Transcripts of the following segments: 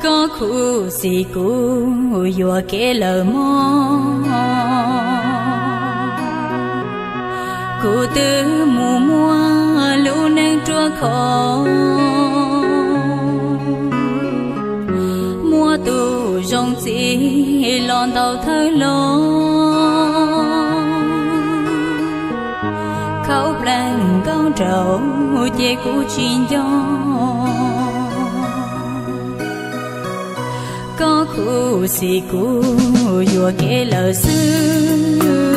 có khu xì cũ vừa kể lờ mò cụ tư mù mua lũ nang trua khó mua tù rong chỉ lon tàu thơ lo khâu plan con trầu che cũ chín gió có khu xì cũ vừa kể lờ xưa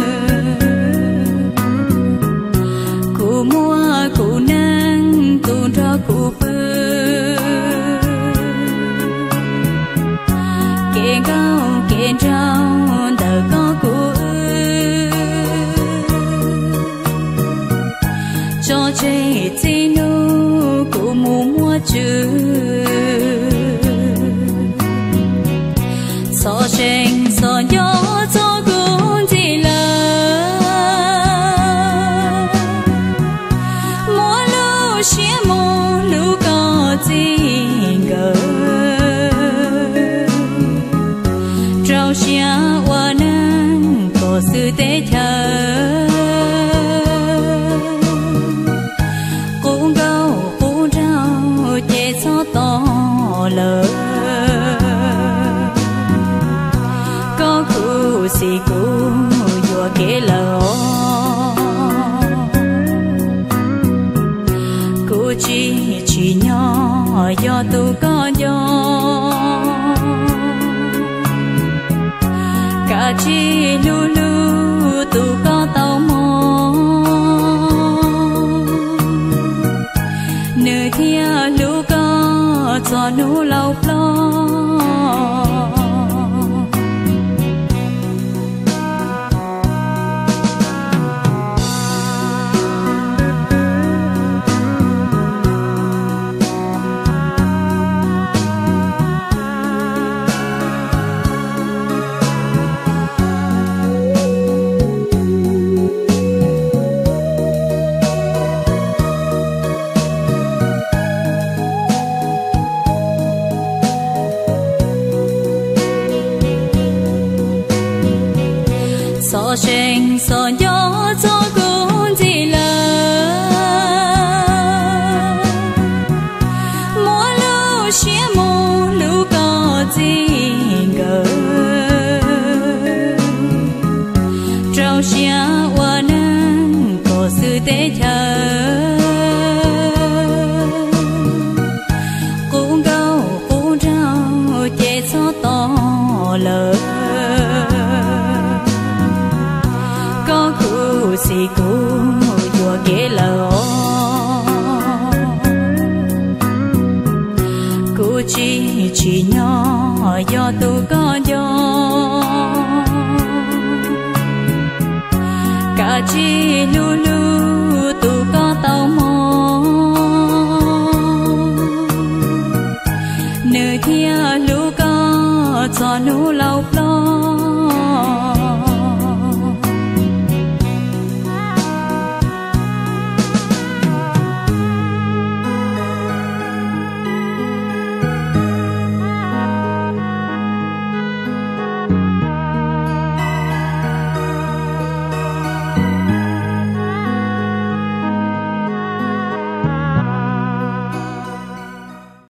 cụ mua cụ nang cụ cho cụ bơ kể cao kể trao tờ có cụ cho chơi chi nu cụ mua chữ so tranh so gió cho cũng chỉ là mua lưu xía mua lưu có gì ngờ trao xía hoa nang có sự tế thờ cũng gâu cũng trao chế cho to lớn xì cũ vừa kể lỡ cụ chỉ nhỏ do tu có do cả chi lu lu tu có tàu mò nơi thia lu có cho nu lâu lo so tranh so gió cho cũng chỉ là mua lưu xía mua lưu có gì ngờ trao xía hoa nang có sự tế thờ cũng gâu cũng trao chế cho to lớn xì cũ vừa kể lỡ cụ chỉ nhỏ do tu có do cả chi lu lu tu có tàu mò nơi thia lu có cho nu lâu lo